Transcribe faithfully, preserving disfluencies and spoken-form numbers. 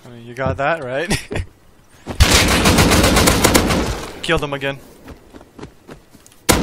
I mean, you got that, right? Killed him again.